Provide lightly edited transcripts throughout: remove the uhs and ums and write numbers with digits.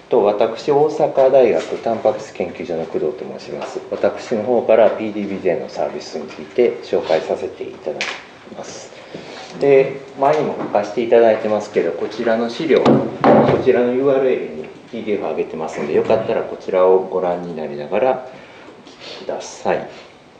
私、大阪大学タンパク質研究所の工藤と申します。私の方から PDBJ のサービスについて紹介させていただきます。で、前にも書かせていただいてますけど、こちらの資料、こちらの URL に PDF を上げてますので、よかったらこちらをご覧になりながらお聞きください。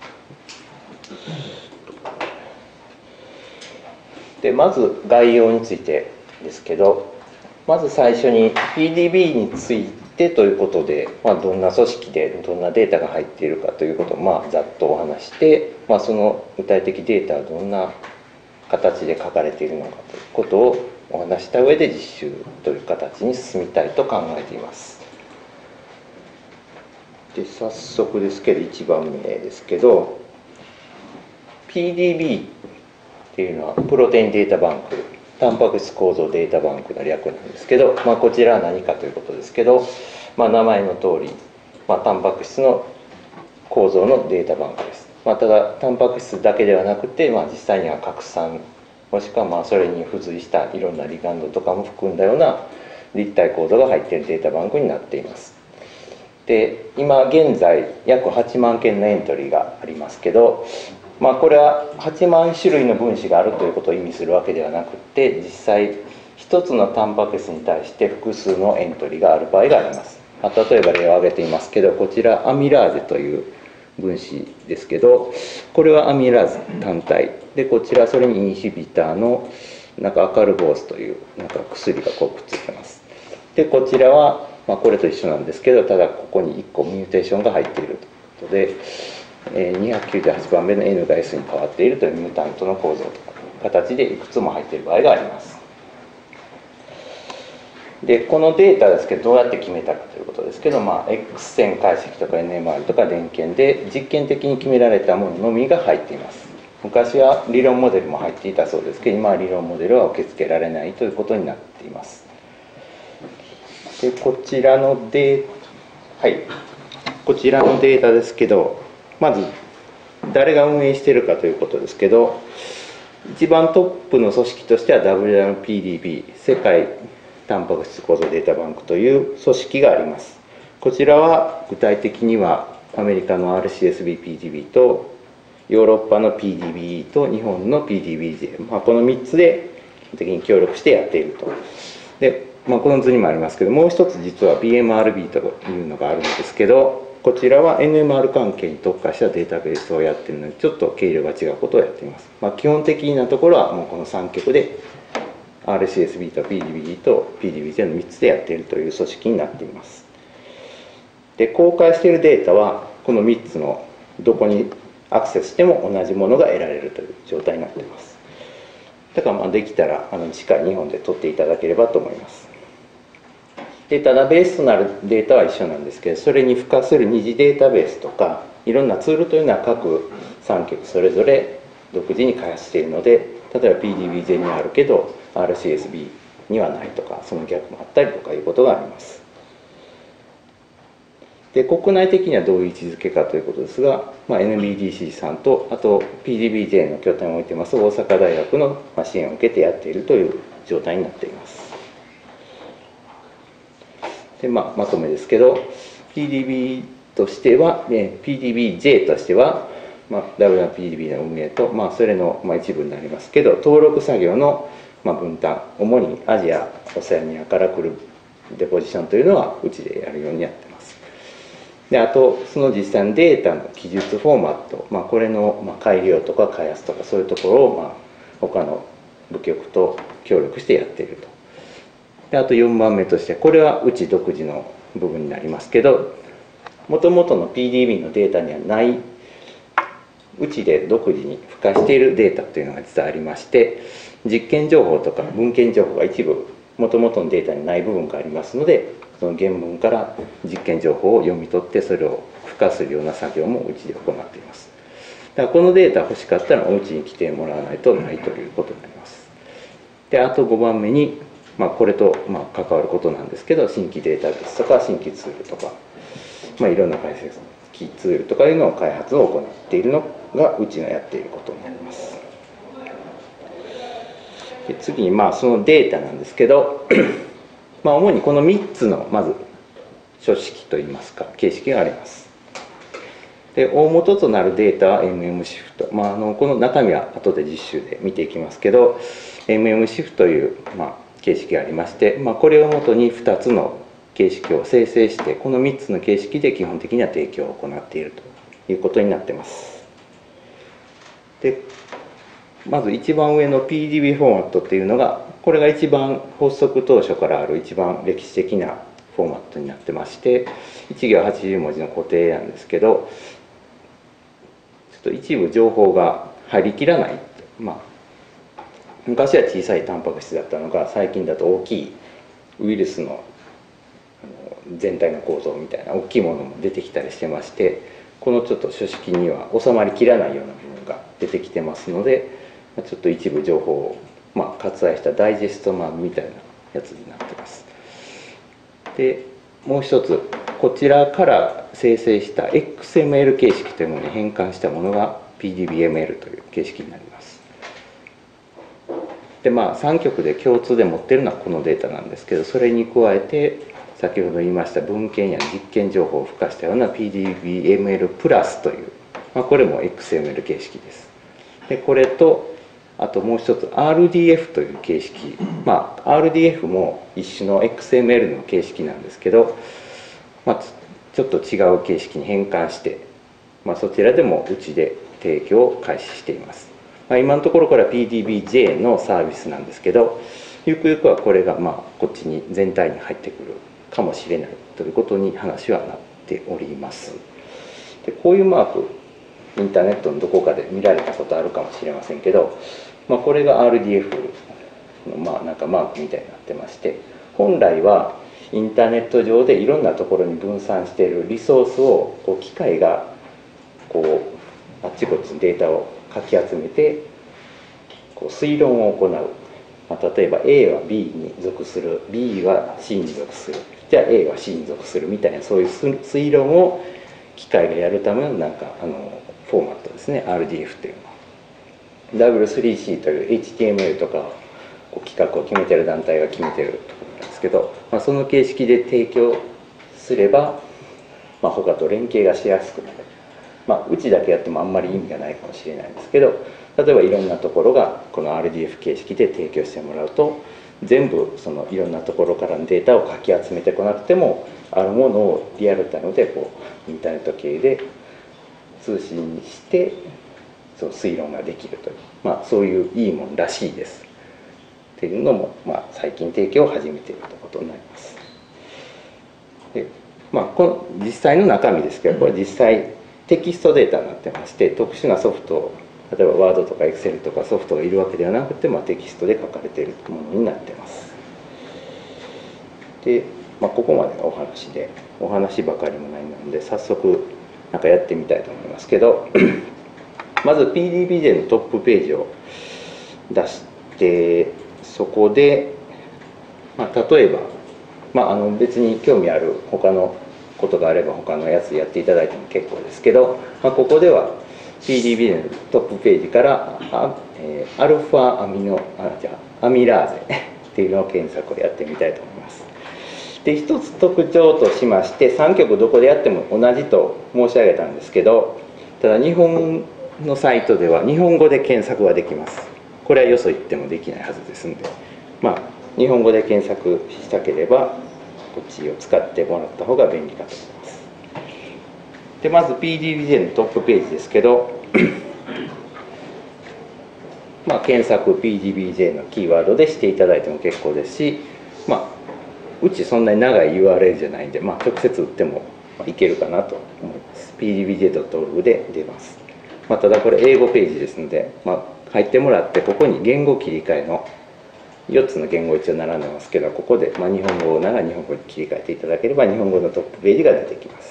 で、まず概要についてですけど、まず最初に PDB についてということで、どんな組織でどんなデータが入っているかということをざっとお話して、その具体的データはどんな形で書かれているのかということをお話した上で実習という形に進みたいと考えています。で、早速ですけど1番目ですけど、 PDB っていうのはプロテインデータバンク、タンパク質構造データバンクの略なんですけど、こちらは何かということですけど、名前の通り、タンパク質の構造のデータバンクです。ただタンパク質だけではなくて、実際には核酸もしくはそれに付随したいろんなリガンドとかも含んだような立体構造が入っているデータバンクになっています。で、今現在約8万件のエントリーがありますけど、これは8万種類の分子があるということを意味するわけではなくて、実際一つのタンパク質に対して複数のエントリーがある場合があります。例えば例を挙げていますけど、こちらアミラーゼという分子ですけど、これはアミラーゼ単体で、こちらそれにインヒビターのアカルボースという薬がくっついてます。で、こちらはこれと一緒なんですけど、ただここに1個ミューテーションが入っているということで、298番目の N が S に変わっているというミュータントの構造とか形でいくつも入っている場合があります。で、このデータですけど、どうやって決めたかということですけど、X 線解析とか NMR とか電検で実験的に決められたもののみが入っています。昔は理論モデルも入っていたそうですけど、今は理論モデルは受け付けられないということになっています。で、こちらのデータですけど、まず誰が運営しているかということですけど、一番トップの組織としては WPDB 世界タンパク質構造データバンクという組織があります。こちらは具体的にはアメリカの RCSB-PDB とヨーロッパの PDB と日本の PDBJ、この3つで基本的に協力してやっていると。で、この図にもありますけど、もう一つ実は BMRB というのがあるんですけど、こちらは NMR 関係に特化したデータベースをやっているので、ちょっと経路が違うことをやっています。基本的なところはこの3極で RCSB と PDB と PDBJ の3つでやっているという組織になっています。で、公開しているデータはこの3つのどこにアクセスしても同じものが得られるという状態になっています。だからできたら近い日本で取っていただければと思います。で、ただベースとなるデータは一緒なんですけど、それに付加する二次データベースとかいろんなツールというのは各3極それぞれ独自に開発しているので、例えば PDBJ にはあるけど RCSB にはないとか、その逆もあったりとかいうことがあります。で、国内的にはどういう位置づけかということですが、NBDC さんとあと PDBJ の拠点を置いています大阪大学の支援を受けてやっているという状態になっています。で、まとめですけど、PDB としては、PDBJ としては、WPDB の運営と、それの一部になりますけど、登録作業の分担、主にアジア、オセアニアから来るデポジションというのはうちでやるようにやってます。で、あとその実際のデータの記述フォーマット、これの改良とか開発とかそういうところを他の部局と協力してやっていると。で、あと4番目として、これはうち独自の部分になりますけど、もともとの PDB のデータにはないうちで独自に付加しているデータというのが実はありまして、実験情報とか文献情報が一部もともとのデータにない部分がありますので、その原文から実験情報を読み取ってそれを付加するような作業もうちで行っています。だからこのデータ欲しかったらおうちに来てもらわないとないということになります。で、あと5番目に、これと関わることなんですけど、新規データベースとか新規ツールとか、いろんな解析ツールとかいうのを開発を行っているのがうちのやっていることになります。で、次にそのデータなんですけど主にこの3つのまず書式といいますか形式があります。で大元となるデータは MM シフト、この中身は後で実習で見ていきますけど MM シフトという、形式がありまして、これをもとに2つの形式を生成してこの3つの形式で基本的には提供を行っているということになっています。でまず一番上の PDB フォーマットっていうのがこれが一番発足当初からある一番歴史的なフォーマットになってまして1行80文字の固定なんですけどちょっと一部情報が入りきらない、昔は小さいタンパク質だったのが最近だと大きいウイルスの全体の構造みたいな大きいものも出てきたりしてましてこのちょっと書式には収まりきらないような部分が出てきてますのでちょっと一部情報を割愛したダイジェスト版みたいなやつになってます。でもう一つこちらから生成した XML 形式というものに変換したものが PDBML という形式になります。で3極で共通で持っているのはこのデータなんですけどそれに加えて先ほど言いました文献や実験情報を付加したような PDBML プラスという、これも XML 形式です。でこれとあともう一つ RDF という形式、RDF も一種の XML の形式なんですけど、ちょっと違う形式に変換して、そちらでもうちで提供を開始しています。今のところこれは PDBJ のサービスなんですけどゆくゆくはこれがこっちに全体に入ってくるかもしれないということに話はなっております。でこういうマークインターネットのどこかで見られたことあるかもしれませんけど、これが RDF のなんかマークみたいになってまして本来はインターネット上でいろんなところに分散しているリソースを機械があっちこっちにデータをかき集めて推論を行う、例えば A は B に属する B は C に属するじゃあ A は C に属するみたいなそういう推論を機械がやるためのフォーマットですね RDF というのは W3C という HTML とか規格を決めてる団体が決めてるところなんですけど、その形式で提供すれば、他と連携がしやすくなる。うちだけやってもあんまり意味がないかもしれないんですけど例えばいろんなところがこの RDF 形式で提供してもらうと全部そのいろんなところからのデータをかき集めてこなくてもあるものをリアルタイムでインターネット系で通信してその推論ができるという、そういういいもんらしいですっていうのも、最近提供を始めているということになります。でこの実際の中身ですけどこれ実際テキストデータになってまして特殊なソフト例えば Word とか Excel とかソフトがいるわけではなくて、テキストで書かれているものになってます。で、ここまでがお話でお話ばかりもないので早速やってみたいと思いますけどまず PDBJ のトップページを出してそこで、例えば、別に興味ある他のことがあれば他のやつやっていただいても結構ですけど、ここでは PDB のトップページからアルファアミラーゼっていうのを検索をやってみたいと思います。で一つ特徴としまして3曲どこでやっても同じと申し上げたんですけどただ日本のサイトでは日本語で検索ができます。これはよそ行ってもできないはずですので日本語で検索したければこっちを使ってもらった方が便利かと思います。でまず PDBJ のトップページですけど検索 PDBJ のキーワードでしていただいても結構ですしうちそんなに長い URL じゃないんで、直接打ってもいけるかなと思います。pdbj.org で出ます。ただこれ英語ページですので、入ってもらってここに言語切り替えの4つの言語一応並んでますけどここで、日本語なら日本語に切り替えていただければ日本語のトップページが出てきます。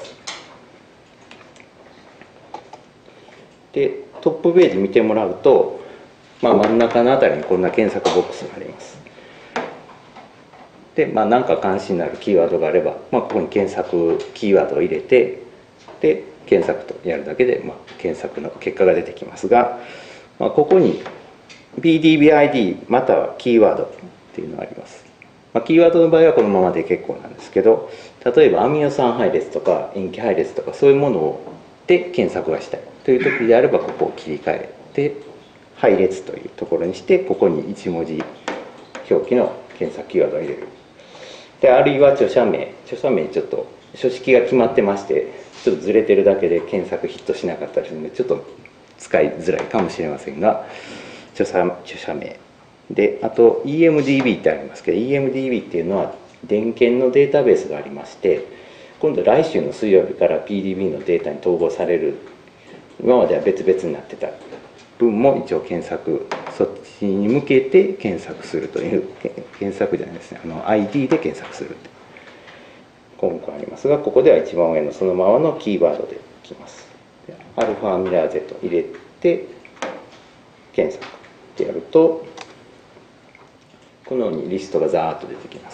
でトップページ見てもらうと、真ん中のあたりにこんな検索ボックスがあります。で何か関心のあるキーワードがあれば、ここに検索キーワードを入れてで検索とやるだけで、検索の結果が出てきますが、ここに PDBID またはキーワードっていうのがあります。 キーワードの場合はこのままで結構なんですけど、例えばアミノ酸配列とか塩基配列とかそういうもので検索がしたいという時であれば、ここを切り替えて配列というところにして、ここに1文字表記の検索キーワードを入れる。であるいは著者名ちょっと書式が決まってまして、ちょっとずれてるだけで検索ヒットしなかったりするので、ちょっと使いづらいかもしれませんが、著者名で、あと EMDB ってありますけど、 EMDB っていうのは電検のデータベースがありまして、今度来週の水曜日から PDB のデータに統合される、今までは別々になってた分も一応検索、そっちに向けて検索するという、検索じゃないですね、ID で検索する項目がありますが、ここでは一番上のそのままのキーワードでいきます。アルファアミラーゼと入れて検索ってやると、このようにリストがザーッと出てきます。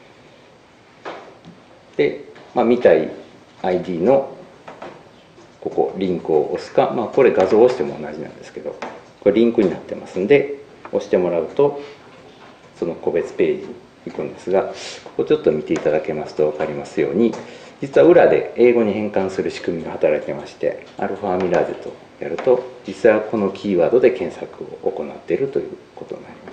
で、見たい ID のここリンクを押すか、これ画像を押しても同じなんですけど、これリンクになってますんで、押してもらうとその個別ページに行くんですが、ここちょっと見ていただけますと分かりますように、実は裏で英語に変換する仕組みが働いてまして、アルファアミラーゼとやると実際はこのキーワードで検索を行っているということになります。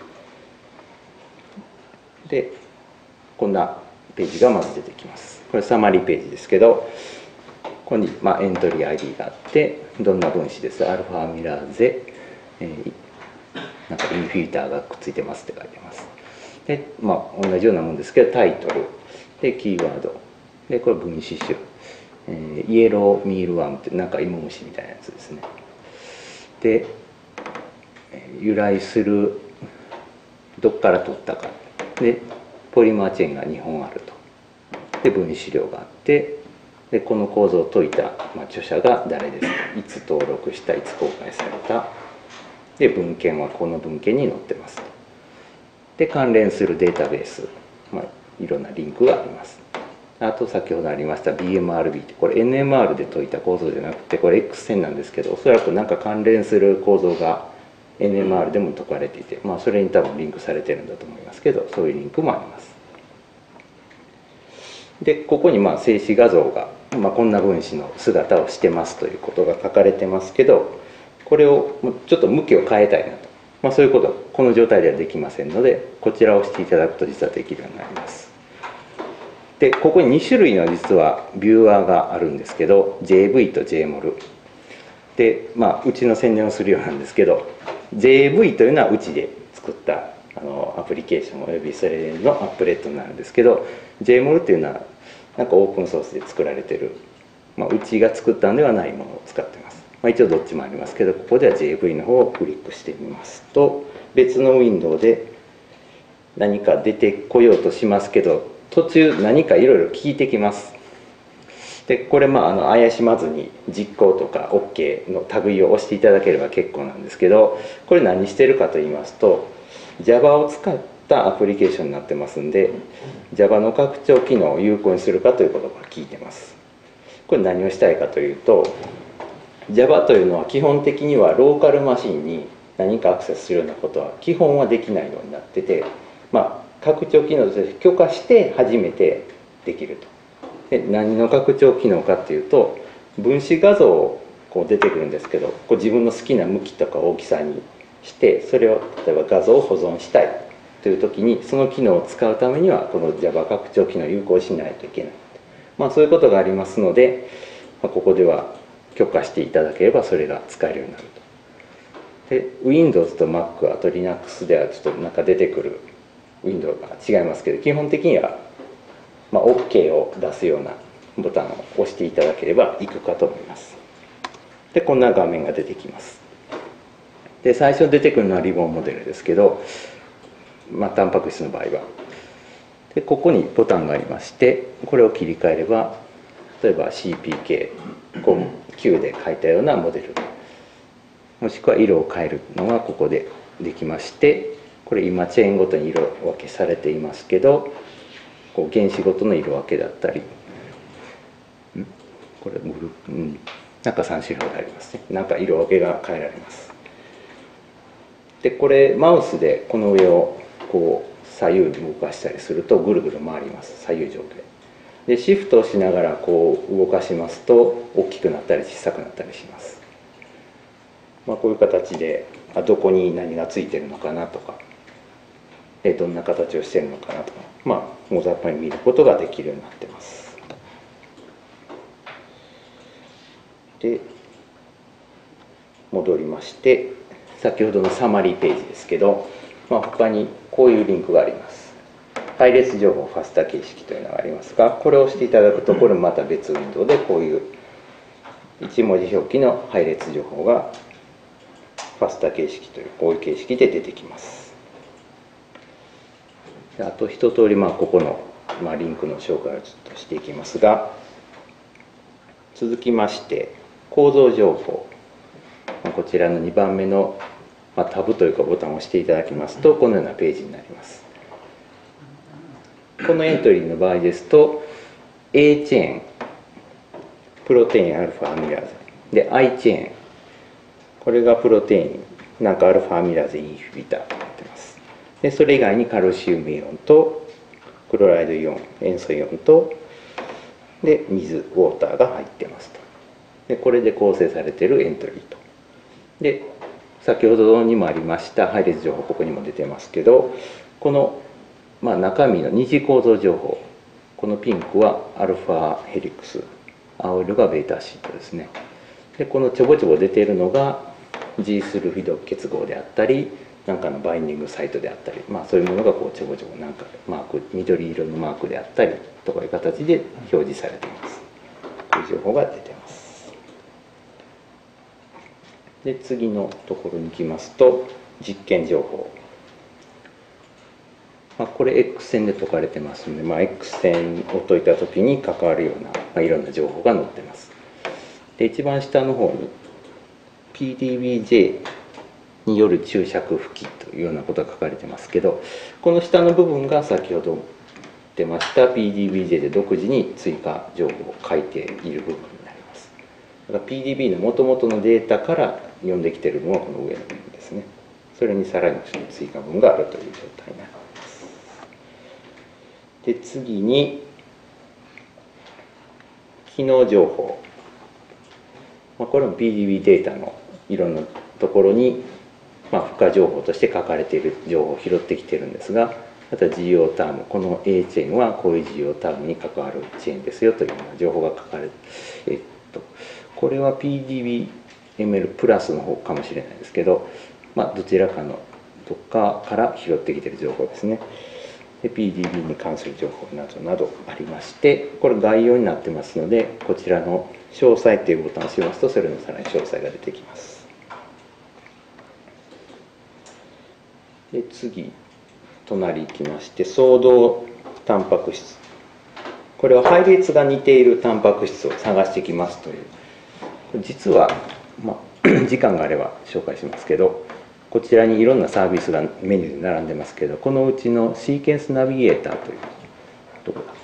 でこんなページがまず出てきます。これサマリーページですけど、ここにエントリー ID があって、どんな分子です、アルファアミラーゼ、なんかインフィルターがくっついてますって書いてます。で同じようなもんですけど、タイトルでキーワードで、これ分子種、イエローミールワームってなんか芋虫みたいなやつですね。で由来するどっから取ったかで、ポリマーチェーンが2本あると。で分子量があって、でこの構造を解いた、著者が誰ですか、いつ登録した、いつ公開された、で文献はこの文献に載ってますと。で関連するデータベース、いろんなリンクがあります。あと先ほどありました BMRB って、これ NMR で解いた構造じゃなくて、これ X 線なんですけど、おそらく何か関連する構造が NMR でも解かれていて、それに多分リンクされてるんだと思いますけど、そういうリンクもあります。でここに静止画像が、こんな分子の姿をしてますということが書かれてますけど、これをちょっと向きを変えたいなと、そういうことはこの状態ではできませんので、こちらを押していただくと実はできるようになります。でここに2種類の実はビューアーがあるんですけど、 JV と JMOL で、うちの宣伝をするようなんですけど、 JV というのはうちで作ったアプリケーションおよびそれのアップレットになるんですけど、 JMOL というのはなんかオープンソースで作られてる、うちが作ったんではないものを使ってます。一応どっちもありますけど、ここでは JV の方をクリックしてみますと、別のウィンドウで何か出てこようとしますけど、途中何かいろいろ聞いてきます。でこれ怪しまずに実行とか OK の類を押していただければ結構なんですけど、これ何してるかと言いますと、 Java を使ったアプリケーションになってますんで、 Java の拡張機能を有効にするかということが聞いてます。これ何をしたいかというと、 Java というのは基本的にはローカルマシンに何かアクセスするようなことは基本はできないようになってて、拡張機能として許可して初めてできると。で何の拡張機能かっていうと、分子画像こう出てくるんですけど、こう自分の好きな向きとか大きさにして、それを例えば画像を保存したいという時に、その機能を使うためにはこの Java 拡張機能を有効しないといけない、そういうことがありますので、ここでは許可していただければそれが使えるようになると。で Windows と Mac あと Linux ではちょっとなんか出てくるウィンドウが違いますけど、基本的には、OK を出すようなボタンを押していただければいくかと思います。でこんな画面が出てきます。で最初出てくるのはリボンモデルですけど、タンパク質の場合はでここにボタンがありまして、これを切り替えれば、例えば CPK 9で書いたようなモデル、もしくは色を変えるのがここでできまして、これ今チェーンごとに色分けされていますけど、こう原子ごとの色分けだったり、これなんか3種類ありますね。なんか色分けが変えられます。でこれマウスでこの上をこう左右に動かしたりするとぐるぐる回ります。左右上下でシフトをしながらこう動かしますと大きくなったり小さくなったりします。こういう形でどこに何がついてるのかなとかどんな形をしてるのかなとか大雑把に見ることができるようになってます。で戻りまして先ほどのサマリーページですけど、他にこういうリンクがあります。配列情報ファスタ形式というのがありますが、これを押していただくとこれまた別ウィンドウでこういう1文字表記の配列情報がファスタ形式というこういう形式で出てきます。あと一通りここのリンクの紹介をちょっとしていきますが、続きまして構造情報、こちらの2番目のタブというかボタンを押していただきますとこのようなページになります。このエントリーの場合ですと A チェーンプロテインアルファアミラーゼで I チェーンこれがプロテインアルファアミラーゼインヒビターとなっています。でそれ以外にカルシウムイオンとクロライドイオン塩素イオンとで水ウォーターが入ってますと。でこれで構成されているエントリーと。で先ほどにもありました配列情報ここにも出てますけど、この中身の二次構造情報、このピンクはアルファヘリクス、青色がベータシートですね。でこのちょぼちょぼ出ているのが G スルフィド結合であったり何かのバインディングサイトであったり、そういうものがこうちょぼちょぼマーク緑色のマークであったりとかいう形で表示されています。こういう情報が出ています。で次のところに行きますと実験情報、これ X 線で解かれてますので、X 線を解いた時に関わるような、いろんな情報が載ってます。で一番下の方に PDBJ による注釈付記というようなことが書かれてますけど、この下の部分が先ほど出ました PDBJ で独自に追加情報を書いている部分になります。だから PDB の元々のデータから読んできているのはこの上の部分ですね。それにさらに追加分があるという状態になります。で次に機能情報、これも PDB データのいろんなところに付加情報として書かれている情報を拾ってきてるんですが、あとは GO ターム、この A チェーンはこういう GO タームに関わるチェーンですよというような情報が書かれて、これは PDBML プラスの方かもしれないですけど、どちらかのどっかから拾ってきている情報ですね。で PDB に関する情報などなどありまして、これ概要になってますので、こちらの詳細というボタンを押しますとそれのさらに詳細が出てきます。で次隣行きまして相動タンパク質、これは配列が似ているタンパク質を探してきますという、実は、時間があれば紹介しますけど、こちらにいろんなサービスがメニューで並んでますけど、このうちのシーケンスナビゲーターというところ、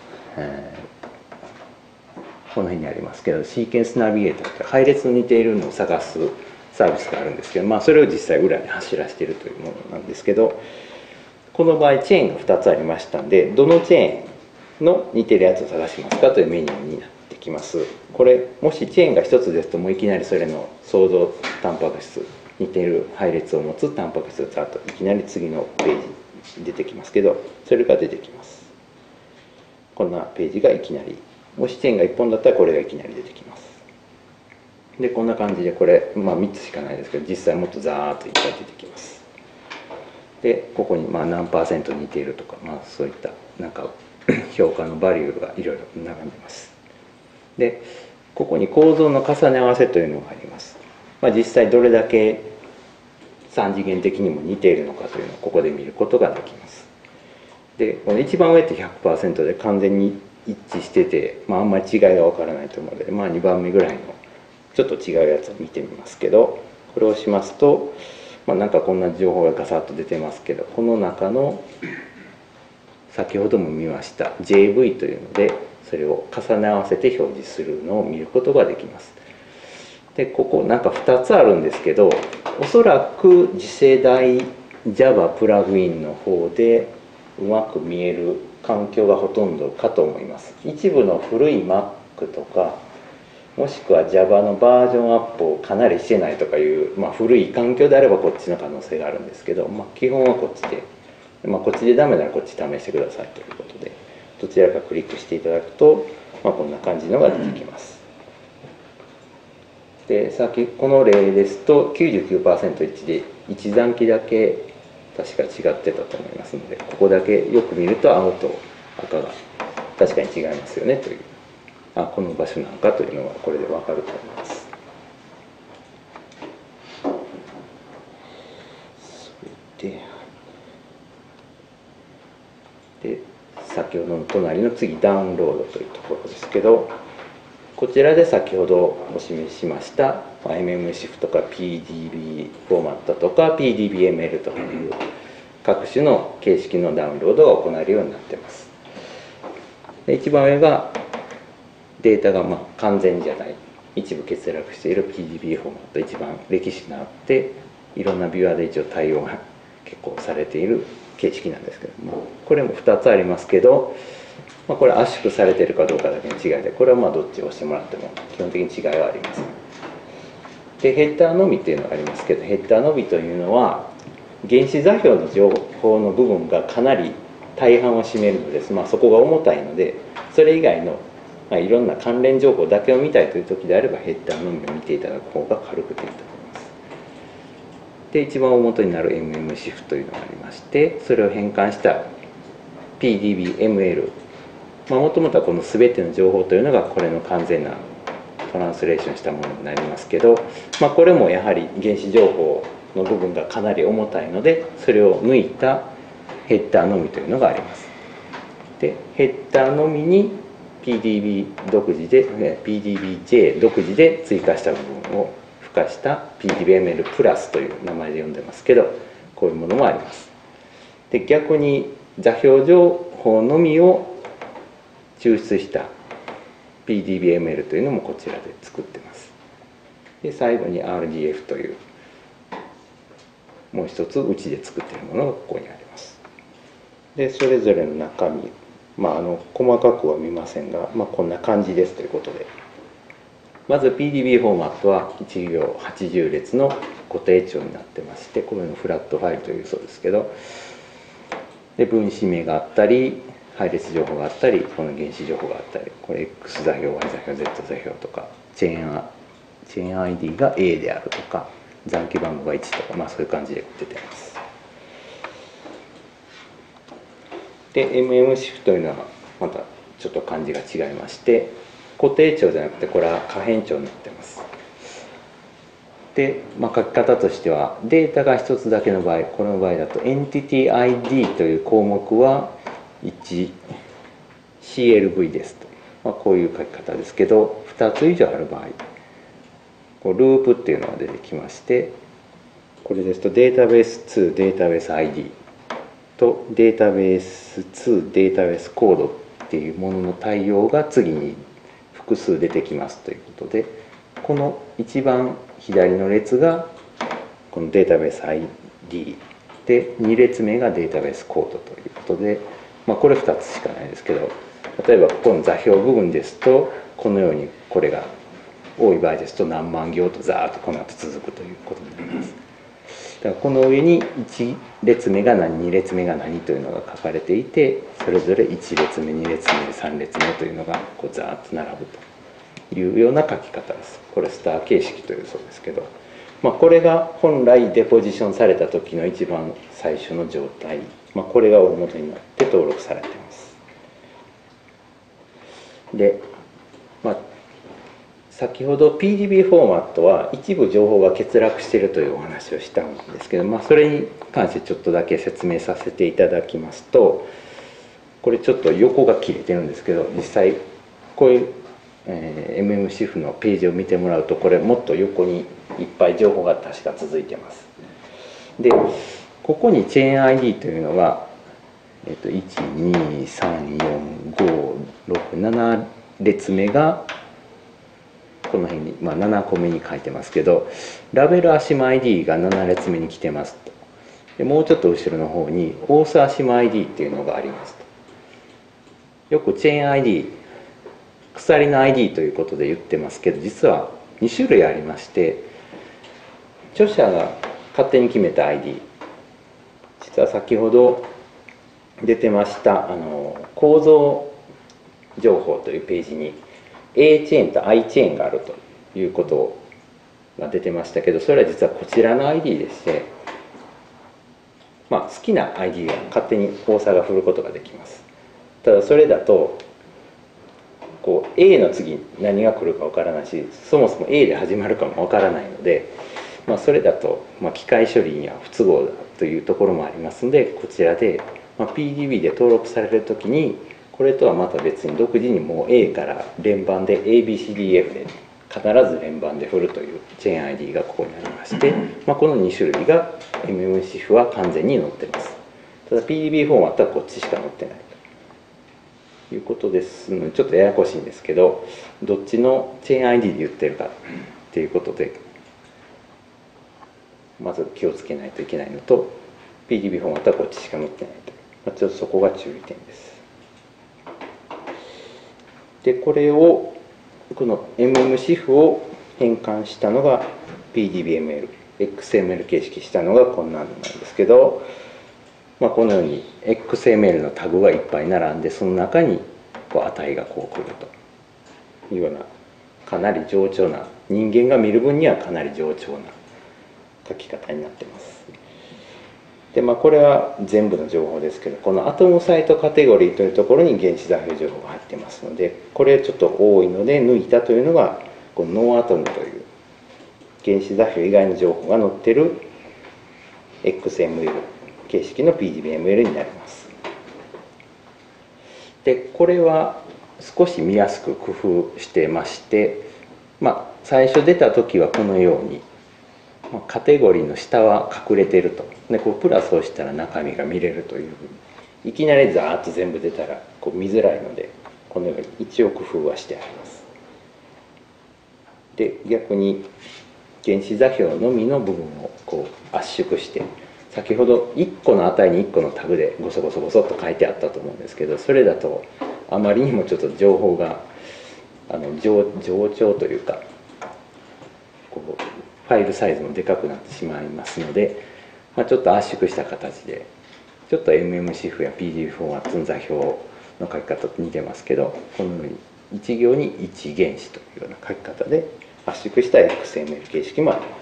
この辺にありますけど、シーケンスナビゲーターって配列の似ているのを探すサービスがあるんですけど、それを実際裏に走らせているというものなんですけど、この場合チェーンが2つありましたんで、どのチェーンの似てるやつを探しますかというメニューになってきます。これもしチェーンが1つですともういきなりそれの相動タンパク質、似ている配列を持つタンパク質がざっといきなり次のページに出てきますけど、それが出てきます。こんなページがいきなり、もしチェーンが1本だったらこれがいきなり出てきます。でこんな感じでこれ、3つしかないですけど、実際もっとザーッといっぱい出てきます。でここに何%似ているとか、そういった評価のバリューがいろいろ並んでます。でここに構造の重ね合わせというのがあります。実際どれだけ3次元的にも似ているのかというのをここで見ることができます。でこの一番上って 100% で完全に一致してて、あんまり違いがわからないと思うので、2番目ぐらいのちょっと違うやつを見てみますけど、これを押しますと、こんな情報がガサッと出てますけど、この中の先ほども見ました JV というのでそれを重ね合わせて表示するのを見ることができます。でここ2つあるんですけど、おそらく次世代 Java プラグインの方でうまく見える環境がほとんどかと思います。一部の古い Mac とかもしくは Java のバージョンアップをかなりしてないとかいう、古い環境であればこっちの可能性があるんですけど、基本はこっちで、こっちでダメならこっち試してくださいということで、どちらかクリックしていただくと、こんな感じのが出てきます。で、さっきこの例ですと 99% 一致で1残機だけ確か違ってたと思いますので、ここだけよく見ると青と赤が確かに違いますよねという、この場所なんかというのがこれでわかると思います。それで先ほどの隣の次ダウンロードというところですけど、こちらで先ほどお示ししました MMSIF とか PDB フォーマットとか PDBML とかいう各種の形式のダウンロードが行えるようになっています。で一番上がデータが完全じゃない一部欠落している PDB フォーマット、一番歴史があっていろんなビューアーで一応対応が結構されている形式なんですけども、これも2つありますけど、これ圧縮されているかどうかだけの違いで、これはどっちを押してもらっても基本的に違いはありません。でヘッダーのみっていうのがありますけど、ヘッダーのみというのは原子座標の情報の部分がかなり大半を占めるのです。そこが重たいので、それ以外のいろんな関連情報だけを見たいという時であればヘッダーのみを見ていただく方が軽くていいと思います。で一番大元になる MMSIF というのがありまして、それを変換した PDBML、もともとはこの全ての情報というのがこれの完全なトランスレーションしたものになりますけど、これもやはり原子情報の部分がかなり重たいので、それを抜いたヘッダーのみというのがあります。でヘッダーのみに PDBJ 独自で追加した部分を付加した PDBML プラスという名前で呼んでますけど、こういうものもあります。で逆に座標情報のみを抽出した PDBML というのもこちらで作ってます。で最後に RDF というもう一つうちで作っているものがここにあります。でそれぞれの中身、細かくは見ませんが、こんな感じですということで、まず PDB フォーマットは1行80列の固定値になってまして、こういうのフラットファイルというそうですけど、で分子名があったり配列情報があったり、この原子情報があったり、これ X 座標 Y 座標 Z 座標とかチェーン ID が A であるとか残機番号が1とか、そういう感じで出てます。で MMSIF というのはまたちょっと漢字が違いまして、固定値じゃなくてこれは可変値になってます。で、書き方としてはデータが一つだけの場合、この場合だと Entity ID という項目は1 CLV ですと、こういう書き方ですけど、2つ以上ある場合こうループっていうのが出てきまして、これですとデータベース2データベース ID とデータベース2データベースコードっていうものの対応が次に複数出てきますということで、この一番左の列がこのデータベース ID で2列目がデータベースコードということで、これ2つしかないですけど、例えばここの座標部分ですとこのように、これが多い場合ですと何万行とザーッとこの後続くということになります。だからこの上に1列目が何2列目が何というのが書かれていて、それぞれ1列目2列目3列目というのがこうザーッと並ぶというような書き方です。これスター形式というそうですけど、これが本来デポジションされた時の一番最初の状態、これが大元になって登録されています。で、先ほど PDB フォーマットは一部情報が欠落しているというお話をしたんですけど、それに関してちょっとだけ説明させていただきますと、これちょっと横が切れてるんですけど、実際こういう、MMSIF のページを見てもらうと、これもっと横にいっぱい情報が確か続いてます。でここにチェーン ID というのが、1234567列目がこの辺に、7個目に書いてますけど、ラベルアシム ID が7列目に来てますと。 でもうちょっと後ろの方にオーサーシム ID っていうのがありますと。よくチェーン ID、鎖の ID ということで言ってますけど、実は2種類ありまして、著者が勝手に決めた ID、実は先ほど出てました構造情報というページに A チェーンと I チェーンがあるということが出てましたけど、それは実はこちらの ID でして、好きな ID が勝手にオーサーが振ることができます。ただそれだとA の次に何が来るかわからないし、そもそも A で始まるかもわからないので、それだと機械処理には不都合だというところもありますので、こちらで、PDB で登録される時にこれとはまた別に独自にもう A から連番で ABCDF で必ず連番で振るというチェーン ID がここにありまして、この2種類が MMCIF は完全に載っています。ただ PDB フォーマットはこっちしか載ってないということですので、ちょっとややこしいんですけど、どっちのチェーン ID で言ってるかっていうことでまず気をつけないといけないのと、 PDB フォーマットはこっちしか載ってないと、ちょっとそこが注意点です。でこれをこの MMCIF を変換したのが PDBML、XML 形式したのがこんなんなんですけど、このように XML のタグがいっぱい並んで、その中に値が来るというような、かなり冗長な、人間が見る分にはかなり冗長な書き方になってます。でこれは全部の情報ですけど、このアトムサイトカテゴリーというところに原子座標情報が入ってますので、これちょっと多いので抜いたというのがこのノーアトムという原子座標以外の情報が載ってる XML 形式の PDBML になります。でこれは少し見やすく工夫してまして、最初出た時はこのようにカテゴリーの下は隠れてると。でプラスをしたら中身が見れるというふうに、いきなりザーッと全部出たら見づらいので、このように一応工夫はしてあります。で逆に原子座標のみの部分を圧縮して、先ほど1個の値に1個のタグでゴソゴソゴソっと書いてあったと思うんですけど、それだとあまりにもちょっと情報が冗長というか、ファイルサイズもでかくなってしまいますので、ちょっと圧縮した形で、ちょっと MMCIF や PDB フォーマットの座標の書き方と似てますけど、このように1行に1原子というような書き方で圧縮した XML 形式もあります。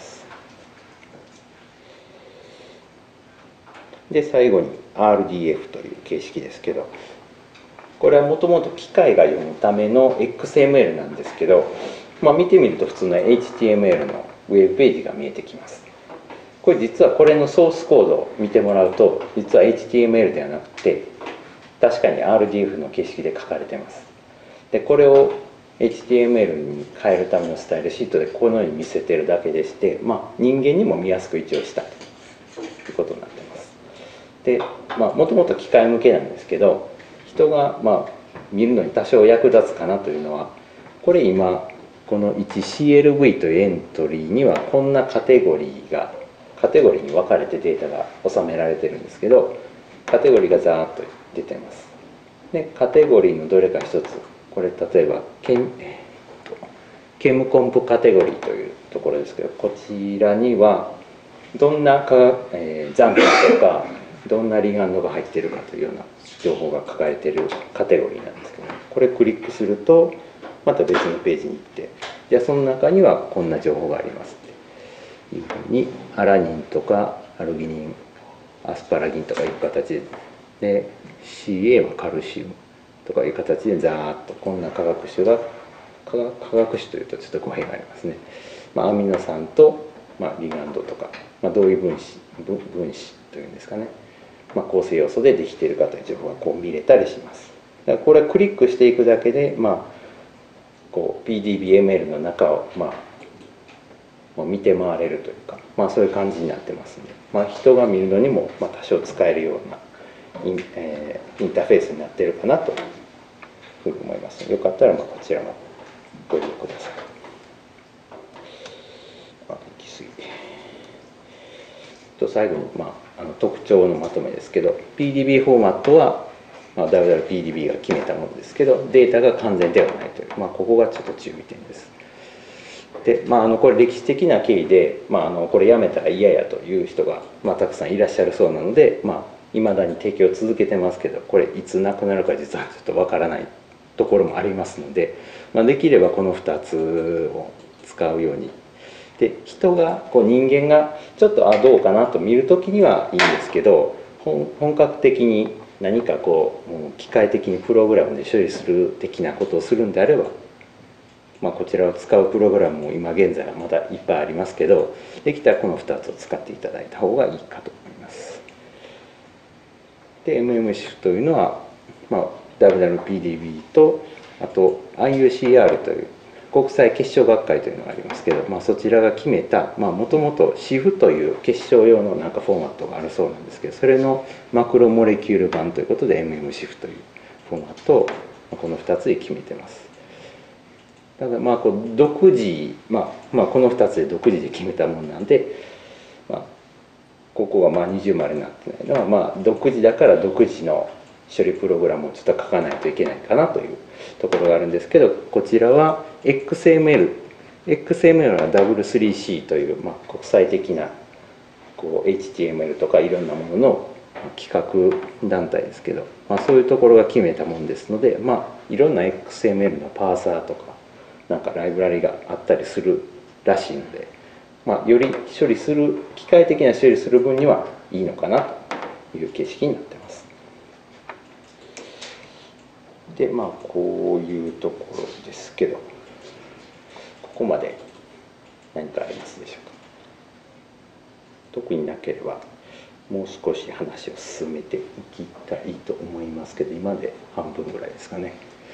で最後に RDF という形式ですけど、これはもともと機械が読むための XML なんですけど、見てみると普通の HTML のウェブページが見えてきます。これ実はこれのソースコードを見てもらうと、実は HTML ではなくて確かに RDF の形式で書かれてます。でこれを HTML に変えるためのスタイルシートでこのように見せてるだけでして、人間にも見やすく一応したということになってます。でもともと機械向けなんですけど、人が見るのに多少役立つかなというのは、これ今この 1CLV というエントリーにはこんなカテゴリーに分かれてデータが収められてるんですけど、カテゴリーがザーッと出てます。でカテゴリーのどれか一つ、これ例えばケムコンプカテゴリーというところですけど、こちらにはどんな残機とかどんなリガンドが入っているかというような情報が書かれているカテゴリーなんですけど、これクリックするとまた別のページに行って、じゃあその中にはこんな情報がありますっていうふうに、アラニンとかアルギニン、アスパラギンとかいう形で、CA はカルシウムとかいう形でザーッとこんな化学種というとちょっと語弊がありますね。アミノ酸と、リガンドとか、どういう分子というんですかね、構成要素でできているかという情報が見れたりします。だからこれクリックしていくだけで、PDBML の中を見て回れるというか、そういう感じになってますので、人が見るのにも多少使えるようなインターフェースになっているかなというふうに思います。よかったらこちらもご利用ください。行き過ぎと最後に特徴のまとめですけど、 PDB フォーマットは、WWPDB が決めたものですけど、データが完全ではないという、ここがちょっと注意点です。で、これ歴史的な経緯で、これやめたら嫌やという人が、たくさんいらっしゃるそうなので、いまだに提供を続けてますけど、これいつなくなるか実はちょっとわからないところもありますので、できればこの2つを使うように。で、人間がちょっとどうかなと見るときにはいいんですけど、本格的に何かもう機械的にプログラムで処理する的なことをするんであれば、こちらを使うプログラムも今現在はまだいっぱいありますけど、できたらこの2つを使っていただいた方がいいかと思います。で、MMShift というのは、WWPDB と、あと IUCR という国際結晶学会というのがありますけど、そちらが決めたもともと CIF という結晶用のフォーマットがあるそうなんですけど、それのマクロモレキュール版ということで MMShift というフォーマットをこの2つで決めてます。ただ独自、この2つで独自で決めたものなんで、ここが二重丸になってないのは、独自だから独自の処理プログラムをちょっと書かないといけないかなというところがあるんですけど、こちらは XML は W3C という、国際的なHTML とかいろんなものの企画団体ですけど、そういうところが決めたもんですので、いろんな XML のパーサーとかライブラリがあったりするらしいので、より機械的な処理する分にはいいのかなという形式になってます。で、こういうところですけど、ここまで何かありますでしょうか。特になければもう少し話を進めていきたいと思いますけど、今で半分ぐらいですかね。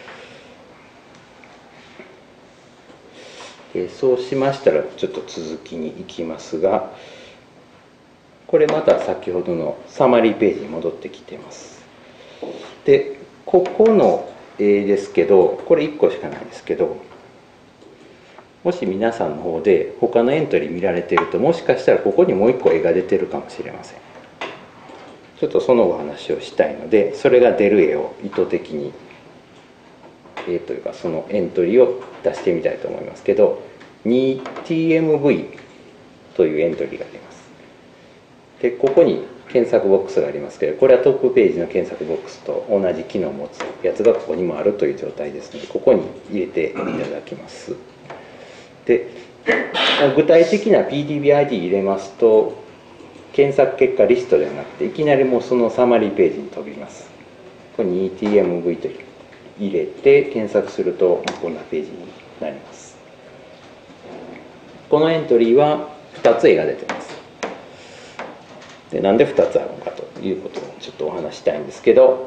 そうしましたらちょっと続きに行きますが、これまた先ほどのサマリーページに戻ってきてます。で、ここの絵ですけど、これ1個しかないですけど、もし皆さんの方で他のエントリー見られていると、もしかしたらここにもう1個絵が出てるかもしれません。ちょっとそのお話をしたいので、それが出る絵を意図的にというかそのエントリーを出してみたいと思いますけど、 2TMV というエントリーが出ます。で、ここに検索ボックスがありますけど、これはトップページの検索ボックスと同じ機能を持つやつがここにもあるという状態ですので、ここに入れていただきます。で、具体的な PDB-ID 入れますと、検索結果リストではなくていきなりもうそのサマリーページに飛びます。これ 2TMV と入れて検索するとこんなページになります。このエントリーは2つ絵が出てます。で、なんで2つあるのかということをちょっとお話したいんですけど、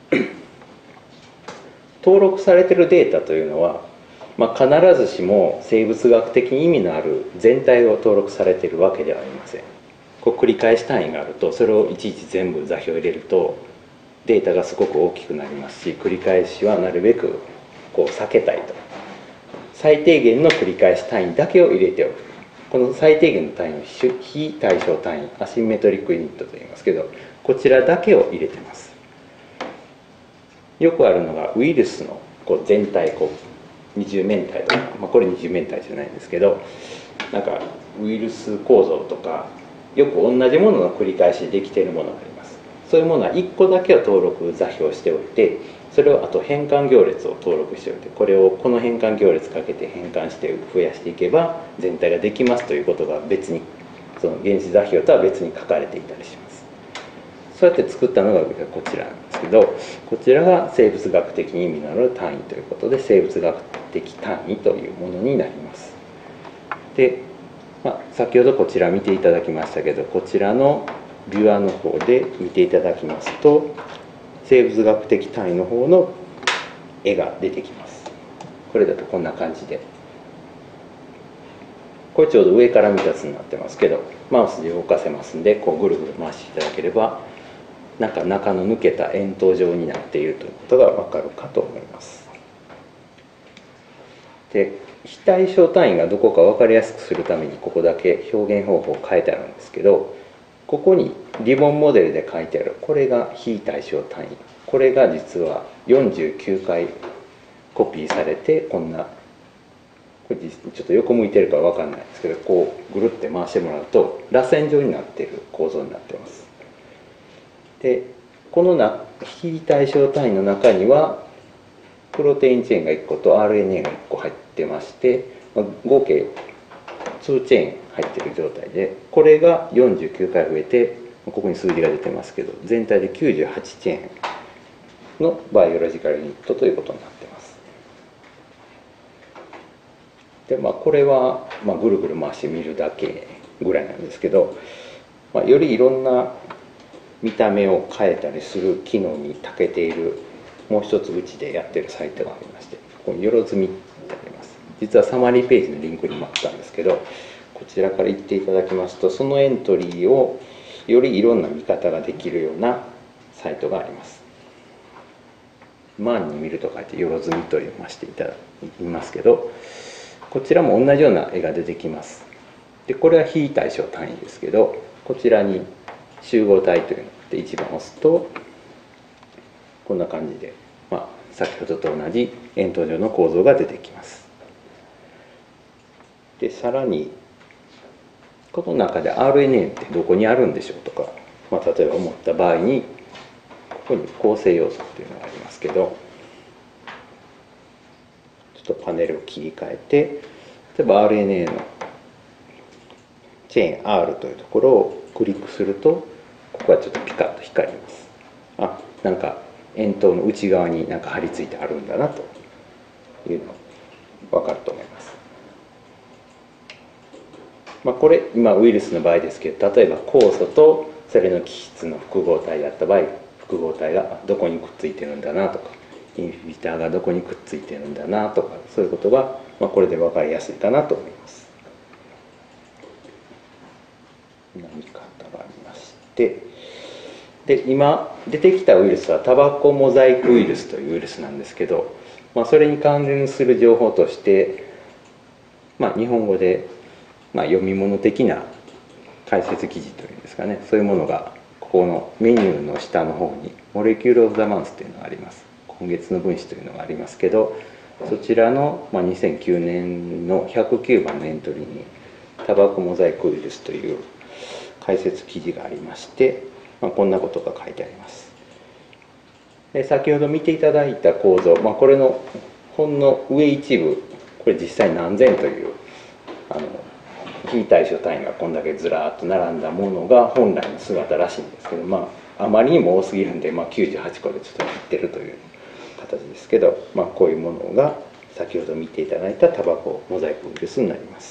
登録されているデータというのは、必ずしも生物学的に意味のある全体を登録されているわけではありません。繰り返し単位があると、それをいちいち全部座標入れるとデータがすごく大きくなりますし、繰り返しはなるべく避けたいと。最低限の繰り返し単位だけを入れておく。この最低限の単位を非対称単位、アシンメトリックユニットと言いますけど、こちらだけを入れてます。よくあるのがウイルスの全体二重面体とか、これ二重面体じゃないんですけど、ウイルス構造とかよく同じものの繰り返しでできているものがあります。そういうものは1個だけを登録座標しておいて、それをあと変換行列を登録しておいて、これをこの変換行列かけて変換して増やしていけば全体ができますということが別にその原子座標とは別に書かれていたりします。そうやって作ったのがこちらなんですけど、こちらが生物学的に意味のある単位ということで、生物学的単位というものになります。で、先ほどこちら見ていただきましたけど、こちらのビュアーの方で見ていただきますと、生物学的単位の方の絵が出てきます。これだとこんな感じで、これちょうど上から見た図になってますけど、マウスで動かせますんで、ぐるぐる回していただければ中の抜けた円筒状になっているということが分かるかと思います。で、非対称単位がどこか分かりやすくするためにここだけ表現方法を変えてあるんですけど、ここにリボンモデルで書いてあるこれが非対称単位、これが実は49回コピーされて、こんな、これちょっと横向いてるかわかんないですけど、こうぐるって回してもらうと螺旋状になっている構造になってます。でこの非対称単位の中にはプロテインチェーンが1個と RNA が1個入ってまして、合計2チェーン入ってる状態で、これが49回増えて、ここに数字が出てますけど、全体で98チェーンのバイオロジカルユニットということになってます。でこれは、ぐるぐる回して見るだけぐらいなんですけど、よりいろんな見た目を変えたりする機能に長けているもう一つうちでやってるサイトがありまして、ここによろずみってあります。実はサマリーページのリンクにもあったんですけど、こちらから行っていただきますと、そのエントリーをよりいろんな見方ができるようなサイトがあります。万に見ると書いてよろずみと読ませていただきますけど、こちらも同じような絵が出てきます。でこれは非対称単位ですけど、こちらに集合体というので1番押すとこんな感じで、先ほどと同じ円筒状の構造が出てきます。でさらにこの中で RNA ってどこにあるんでしょうとか、例えば思った場合にここに構成要素っていうのがありますけど、ちょっとパネルを切り替えて、例えば RNA のチェーン R というところをクリックすると、ここはちょっとピカッと光ります。なんか円筒の内側になんか貼り付いてあるんだなというの分かると思います。これ今ウイルスの場合ですけど、例えば酵素とそれの基質の複合体だった場合、複合体がどこにくっついてるんだなとか、インヒビターがどこにくっついてるんだなとか、そういうことが、これで分かりやすいかなと思います。見方がありまして、で今出てきたウイルスはタバコモザイクウイルスというウイルスなんですけど、それに関連する情報として、日本語で、読み物的な解説記事というんですかね、そういうものがここのメニューの下の方にモレキュール・オブ・ザ・マンスというのがあります。今月の分子というのがありますけど、そちらの、2009年の109番のエントリーにタバコモザイクウイルスという解説記事がありまして、こんなことが書いてあります。で先ほど見ていただいた構造、これのほんの上一部、これ実際何千という非対称単位がこんだけずらーっと並んだものが本来の姿らしいんですけど、あまりにも多すぎるんで、98個でちょっと切ってるという形ですけど、こういうものが先ほど見ていただいたタバコモザイクウイルスになります。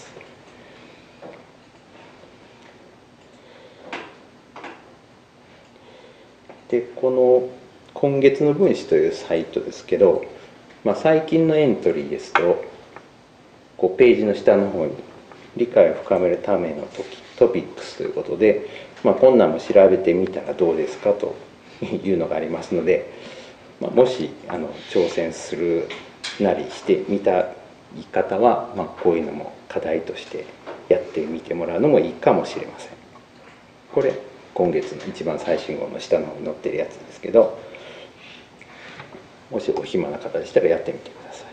でこの今月の分子というサイトですけど、最近のエントリーですとページの下の方に理解を深めるためのトピックスということで、こんなんも調べてみたらどうですかというのがありますので、もし挑戦するなりしてみたい方は、こういうのも課題としてやってみてもらうのもいいかもしれません。これ今月の一番最新号の下の方に載ってるやつですけど、もしお暇な方でしたらやってみてください。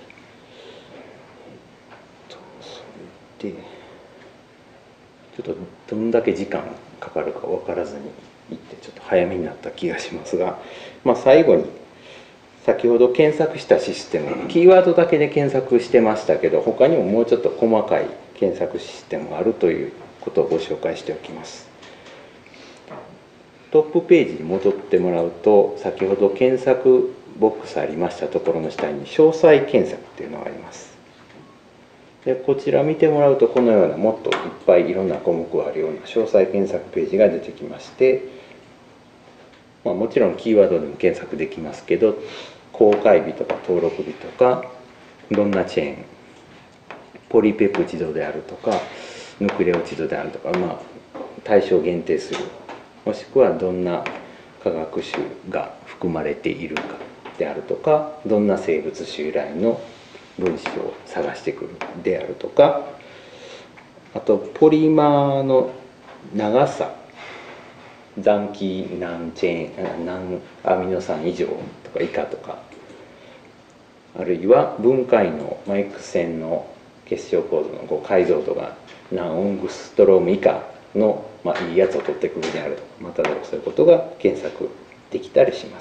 それでちょっとどんだけ時間かかるか分からずにいってちょっと早めになった気がしますが、最後に先ほど検索したシステム、キーワードだけで検索してましたけど、他にももうちょっと細かい検索システムがあるということをご紹介しておきます。トップページに戻ってもらうと、先ほど検索ボックスありましたところの下に詳細検索っていうのがあります。でこちら見てもらうと、このようなもっといっぱいいろんな項目があるような詳細検索ページが出てきまして、もちろんキーワードでも検索できますけど、公開日とか登録日とか、どんなチェーン、ポリペプチドであるとかヌクレオチドであるとか、対象を限定する、もしくはどんな化学種が含まれているかであるとか、どんな生物種由来の分子を探してくるであるとか、あとポリマーの長さ残基何チェーン何アミノ酸以上とか以下とか、あるいは分解の X 線の結晶構造の解像度が何オングストローム以下の、いいやつを取ってくるであるとか、またそういうことが検索できたりします。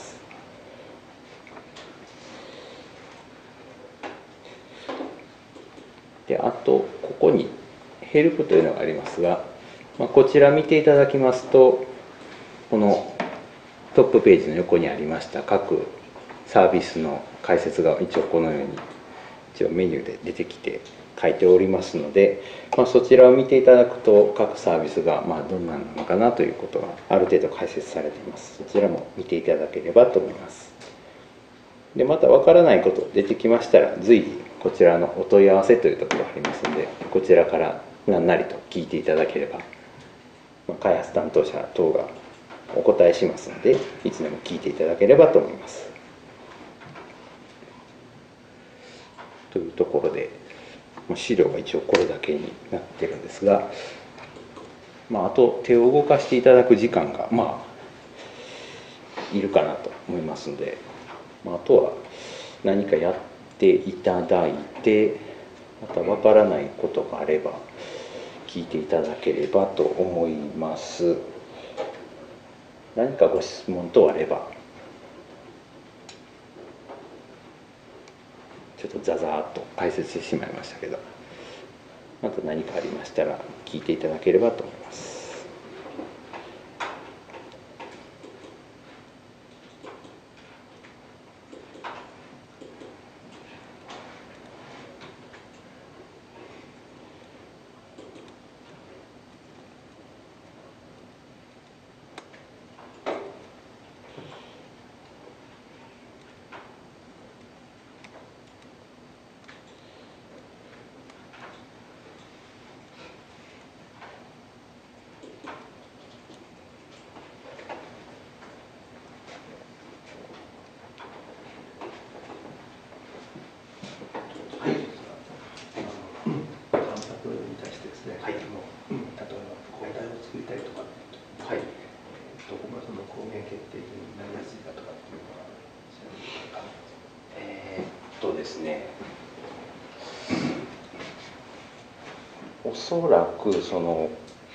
であとここにヘルプというのがありますが、こちら見ていただきますと、このトップページの横にありました各サービスの解説が一応このように一応メニューで出てきて書いておりますので、そちらを見ていただくと各サービスがどんなのかなということがある程度解説されています。そちらも見ていただければと思います。でまた分からないこと出てきましたら随時こちらのお問い合わせというところがありますので、こちらから何なりと聞いていただければ、開発担当者等がお答えしますので、いつでも聞いていただければと思います。というところで、資料が一応これだけになってるんですが、あと手を動かしていただく時間がいるかなと思いますので、あとは何かやっていただいて、また分からないことがあれば聞いていただければと思います。何かご質問等あれば、ちょっとザザーっと解説してしまいましたけど、また何かありましたら聞いていただければと思います。おそらくそうですね、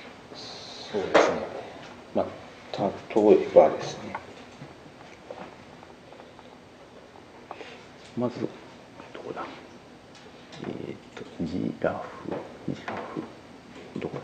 例えばですね、まずどこだ、ジラフどこだ、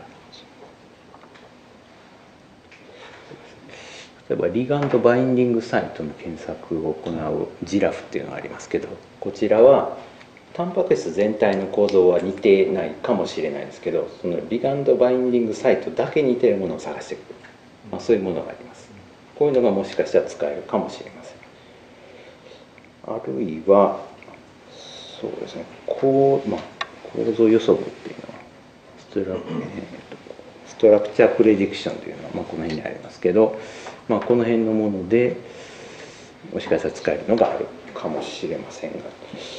例えばリガンドバインディングサイトの検索を行うジラフっていうのがありますけど、こちらはタンパク質全体の構造は似てないかもしれないですけど、そのリガンドバインディングサイトだけ似てるものを探してくる、そういうものがあります。こういうのがもしかしたら使えるかもしれません。あるいはそうですね、構造予測っていうのはストラクチャープレディクションというのは、この辺にありますけど、この辺のものでもしかしたら使えるのがあるかもしれませんが、ちょ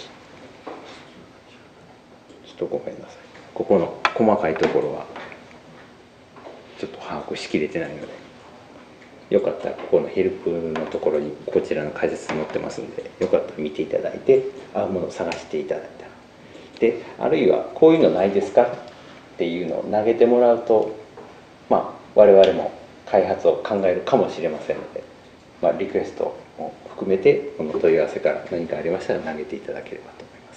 っとごめんなさい、ここの細かいところはちょっと把握しきれてないので、よかったらここのヘルプのところにこちらの解説載ってますんで、よかったら見ていただいて、合うものを探していただいたら、であるいはこういうのないですかっていうのを投げてもらうと、我々も開発を考えるかもしれませんので、リクエストも含めてこの問い合わせから何かありましたら投げていただければと思います。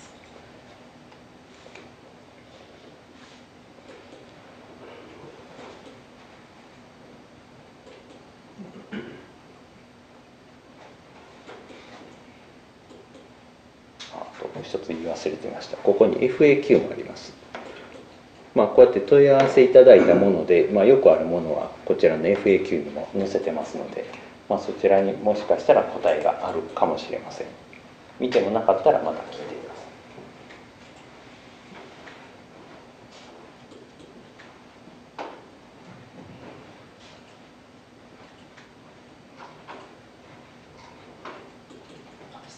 あともう一つ言い忘れてました。ここに FAQ もあります。こうやって問い合わせいただいたもので、よくあるものはこちらの FAQ にも載せてますので、そちらにもしかしたら答えがあるかもしれません。見てもなかったらまた聞いてください。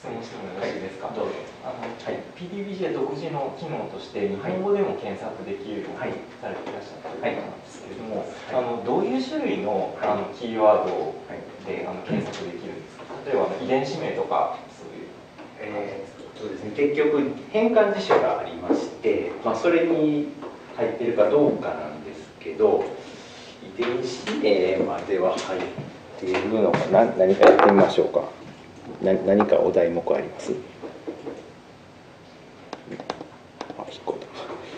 質問してもよろしいですか。 どうぞ。 PDBJ 独自の機能として日本語でも検索できるようにされていらっしゃるということなんですけれども、どういう種類のキーワードで検索できるんですか。例えば遺伝子名とかそういう。 そうですね、結局変換辞書がありまして、それに入っているかどうかなんですけど、遺伝子名までは入っているのかな。 何かやってみましょうか。何かお題目あります？引っ込んだ。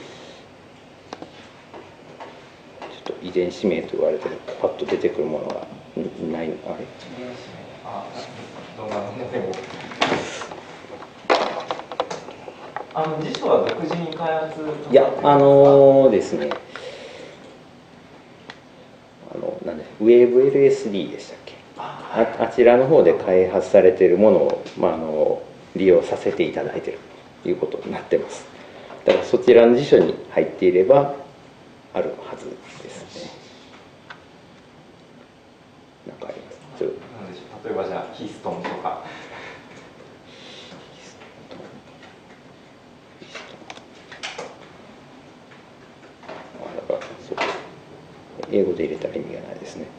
ちょっと遺伝子名と言われてパッと出てくるものがないの。あれ？ 遺伝子名。動画のでも。辞書は独自に開発。 いや、ですね。なんでWebLSD でしたっけ。あちらの方で開発されているものを、利用させていただいているということになってます。だからそちらの辞書に入っていればあるはずですね。なんかあります。 なんでしょう。例えばじゃあヒストンとか。 英語で入れたら意味がないですね。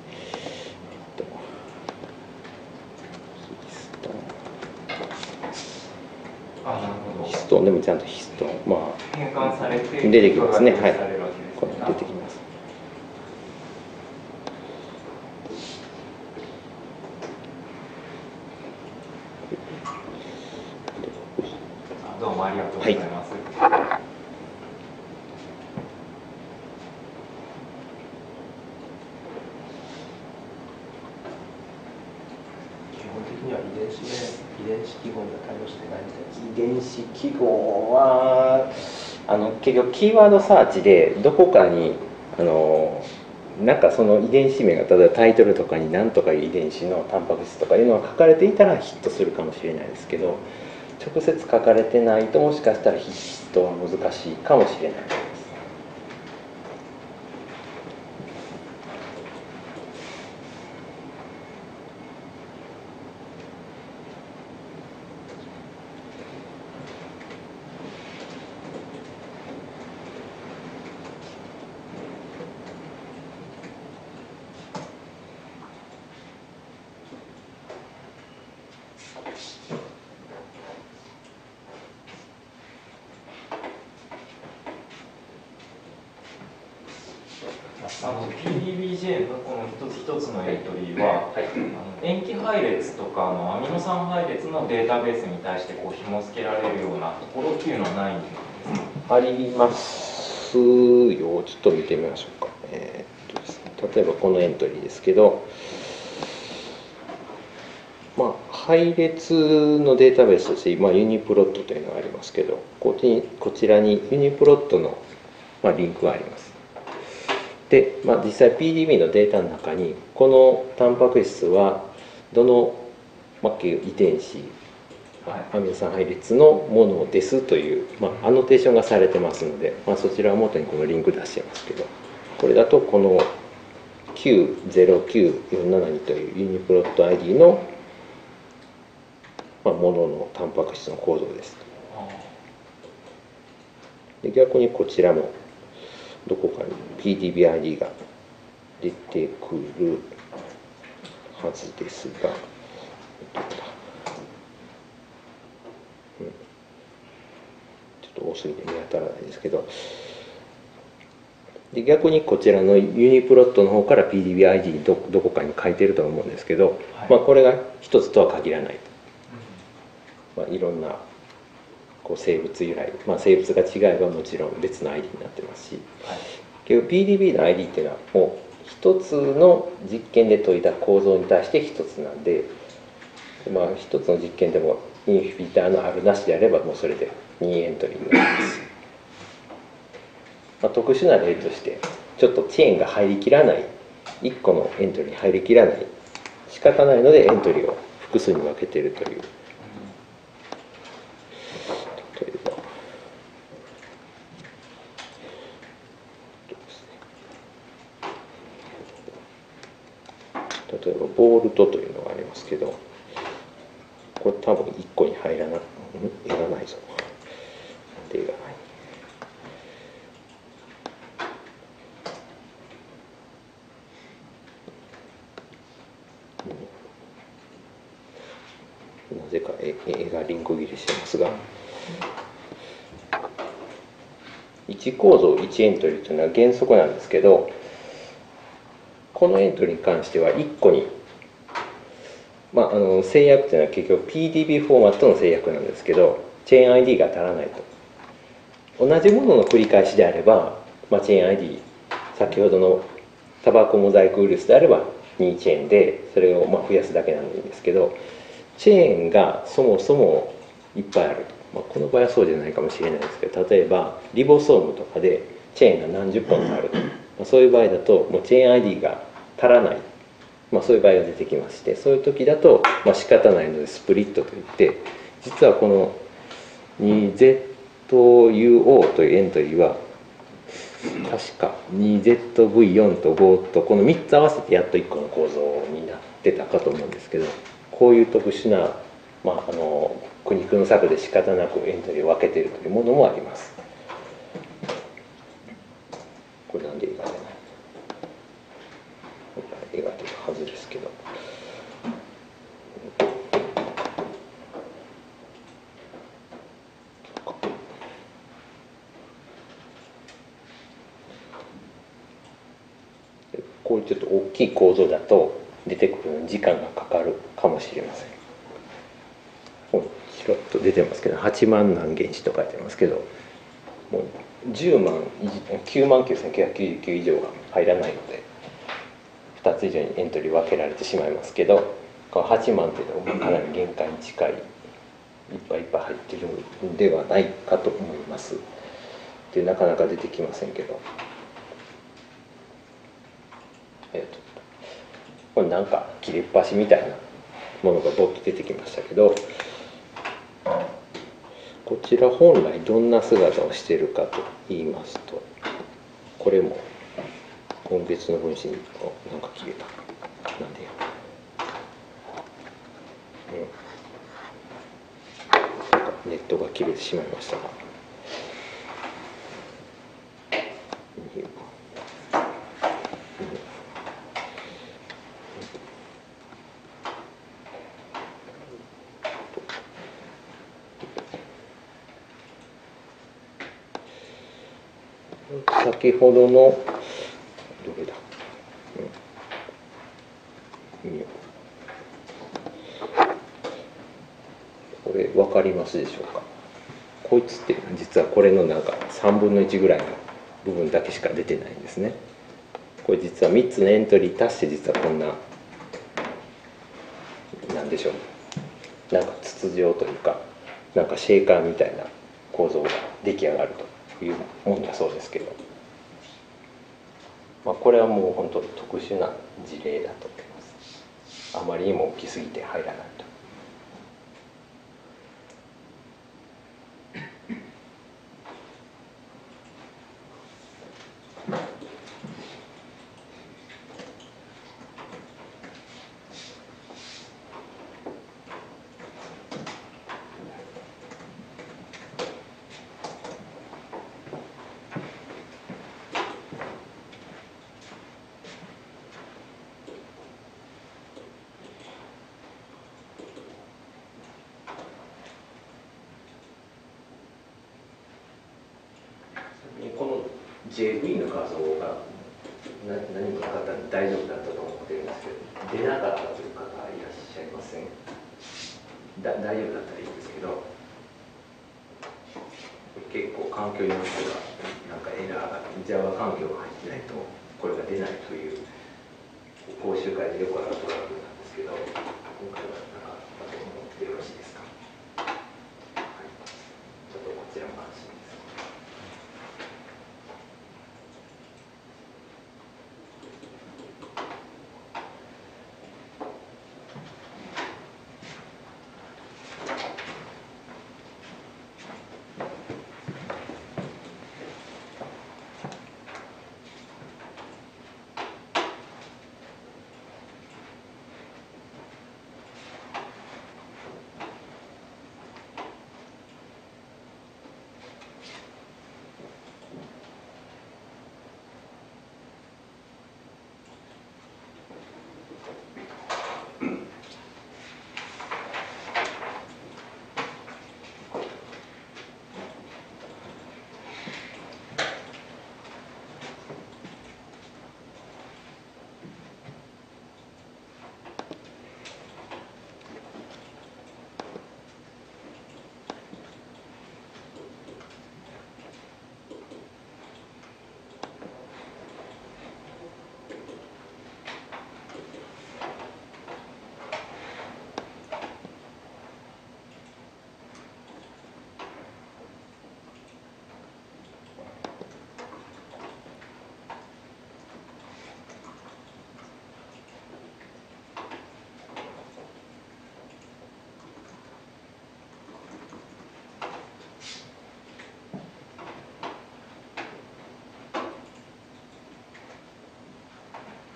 ヒストンでもちゃんとヒストン、 変換されて出てきますね。はい。 これ出てきます。 どうもありがとうございます。 遺伝子記号には対応してないみたいです。遺伝子記号は結局キーワードサーチでどこかになんかその遺伝子名が例えばタイトルとかに何とかいう遺伝子のタンパク質とかいうのが書かれていたらヒットするかもしれないですけど、直接書かれてないともしかしたらヒットは難しいかもしれないです。 PDBJ のこの一つ一つのエントリーは、塩基配列とかアミノ酸配列のデータベースに対して紐付けられるようなところっていうのはないんですか？ ありますよ。ちょっと見てみましょうか。ですね、例えばこのエントリーですけど、配列のデータベースとして、ユニプロットというのがありますけど、こちらにユニプロットの、リンクがあります。で、実際 PDB のデータの中にこのタンパク質はどの、遺伝子アミノ酸配列のものですという、アノテーションがされてますので、そちらを元にこのリンク出してますけど、これだとこの909472というユニプロット ID の、もののタンパク質の構造です。で、逆にこちらもどこかに PDB-ID が出てくるはずですが、ちょっと多すぎて見当たらないですけど、で逆にこちらのユニプロットの方から PDB-ID どこかに書いてると思うんですけど、これが一つとは限らないと、いろんな生物由来、生物が違えばもちろん別の ID になってますし、結局 PDB の ID っていうのはもう一つの実験で解いた構造に対して一つなんで、一つの実験でもインフィビターのあるなしであればもうそれで2エントリーになります。特殊な例としてちょっとチェーンが入りきらない、1個のエントリーに入りきらない、仕方ないのでエントリーを複数に分けているという。例えばボールトというのがありますけど、 これ多分1個に入らない、いらないぞ。なんでいらない。なぜか絵がリンク切れしてますが、1構造1エントリーというのは原則なんですけど、このエントリーに関しては1個に、制約というのは結局 PDB フォーマットの制約なんですけど、チェーン ID が足らないと。同じものの繰り返しであれば、チェーン ID、先ほどのタバコモザイクウイルスであれば2チェーンでそれを増やすだけなんでいいんですけど、チェーンがそもそもいっぱいある、この場合はそうじゃないかもしれないですけど、例えばリボソームとかでチェーンが何十本とあると、そういう場合だともうチェーン ID が足らない、そういう場合が出てきまして、そういう時だと仕方ないのでスプリットといって、実はこの 2ZUO というエントリーは確か 2ZV4 と5とこの3つ合わせてやっと1個の構造になってたかと思うんですけど、こういう特殊な、苦肉の策で仕方なくエントリーを分けているというものもあります。これなんで絵が出ない、絵が出るはずですけど、こういうちょっと大きい構造だと出てくるのに時間がかかるかもしれません。ちらっと出てますけど、8万何原子と書いてますけど、もう10万9万9999以上が入らないので2つ以上にエントリー分けられてしまいますけど、この8万というのはかなり限界に近い、いっぱいいっぱい入っているんではないかと思います。でなかなか出てきませんけど、これなんか切れっ端みたいなものがボッと出てきましたけど、こちら本来どんな姿をしているかと言いますと、これも分別の分子になんか切れた、なんでや、ネットが切れてしまいましたが、先ほどのどれだ、これ分かりますでしょうか。こいつって実はこれのなんか3分の1ぐらいの部分だけしか出てないんですね。これ実は3つのエントリー足して実はこんな、なんでしょう、なんか筒状というかなんかシェーカーみたいな構造が出来上がるというものだそうですけど、これはもう本当特殊な事例だと思います。あまりにも大きすぎて入らないと。この JV の画像が何かの方に大丈夫だったと思ってるんですけど、出なかったという方いらっしゃいません？大丈夫だったらいいんですけど、結構環境によってはなんかエラーが Java 環境が入ってないとこれが出ないという講習会でよくあるトラブルなんですけど、今回はなかったと思ってよろしいですか？はい、ちょっとこちらも安心です。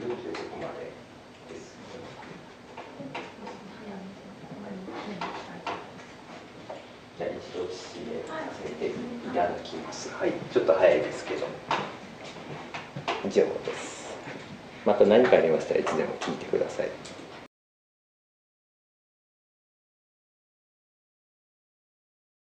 というところまでです。じゃあ一度指名させていただきます。はい、ちょっと早いですけど。 以上です。また何かありましたらいつでも聞いてください。